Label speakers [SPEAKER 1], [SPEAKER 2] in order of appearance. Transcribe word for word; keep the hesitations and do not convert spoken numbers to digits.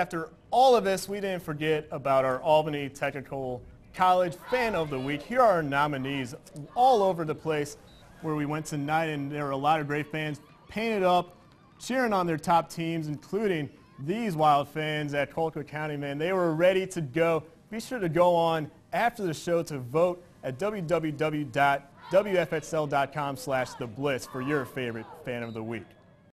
[SPEAKER 1] After all of this, we didn't forget about our Albany Technical College Fan of the Week. Here are our nominees all over the place where we went tonight, and there were a lot of great fans painted up, cheering on their top teams, including these Wild fans at Colquitt County, man. They were ready to go. Be sure to go on after the show to vote at w w w dot w f x l dot com slash the blitz for your favorite Fan of the Week.